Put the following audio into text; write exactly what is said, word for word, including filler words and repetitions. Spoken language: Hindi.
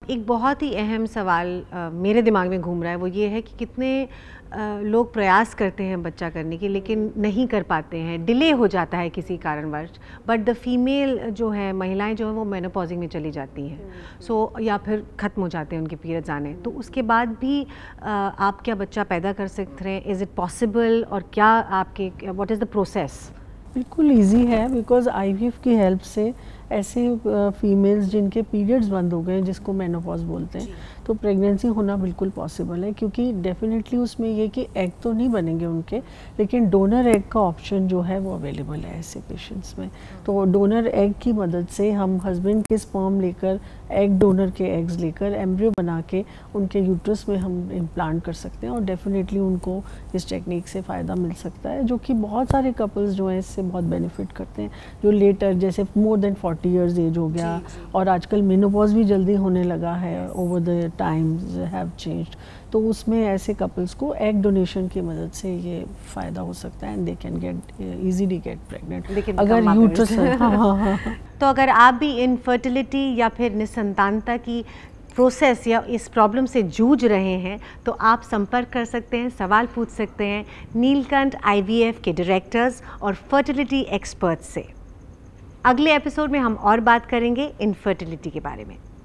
एक बहुत ही अहम सवाल आ, मेरे दिमाग में घूम रहा है, वो ये है कि कितने आ, लोग प्रयास करते हैं बच्चा करने की लेकिन नहीं कर पाते हैं, डिले हो जाता है किसी कारणवश। बट द फीमेल जो है, महिलाएं जो हैं वो मेनोपॉजिंग में चली जाती हैं, सो so, या फिर ख़त्म हो जाते हैं उनके पीरियड्स आने, तो उसके बाद भी आ, आप क्या बच्चा पैदा कर सकते हैं? Is it possible? और क्या आपके व्हाट इज़ द प्रोसेस? बिल्कुल इजी है, बिकॉज़ आईवीएफ की हेल्प से ऐसे फीमेल्स जिनके पीरियड्स बंद हो गए, जिसको मेनोपॉज बोलते हैं, तो प्रेगनेंसी होना बिल्कुल पॉसिबल है। क्योंकि डेफिनेटली उसमें ये कि एग तो नहीं बनेंगे उनके, लेकिन डोनर एग का ऑप्शन जो है वो अवेलेबल है ऐसे पेशेंट्स में। तो डोनर एग की मदद से हम हस्बैंड के स्पर्म लेकर, एग डोनर के एग्स लेकर एम्ब्रियो बना के उनके यूट्रस में हम इम्प्लांट कर सकते हैं, और डेफिनेटली उनको इस टेक्निक से फ़ायदा मिल सकता है, जो कि बहुत सारे कपल्स जो हैं इससे बहुत बेनिफिट करते हैं, जो लेटर जैसे more than forty years age हो गया, जी, जी. और आजकल मेनोपॉज भी जल्दी होने लगा है, over the times have changed, तो उसमें ऐसे कपल्स को एग डोनेशन की मदद से ये फ़ायदा हो सकता है, and they can get easily get pregnant अगर यूट्रस हाँ हाँ हाँ। तो अगर आप भी इनफर्टिलिटी या फिर निसंतानता की प्रोसेस या इस प्रॉब्लम से जूझ रहे हैं तो आप संपर्क कर सकते हैं, सवाल पूछ सकते हैं नीलकंठ आईवीएफ के डायरेक्टर्स और फर्टिलिटी एक्सपर्ट्स से। अगले एपिसोड में हम और बात करेंगे इनफर्टिलिटी के बारे में।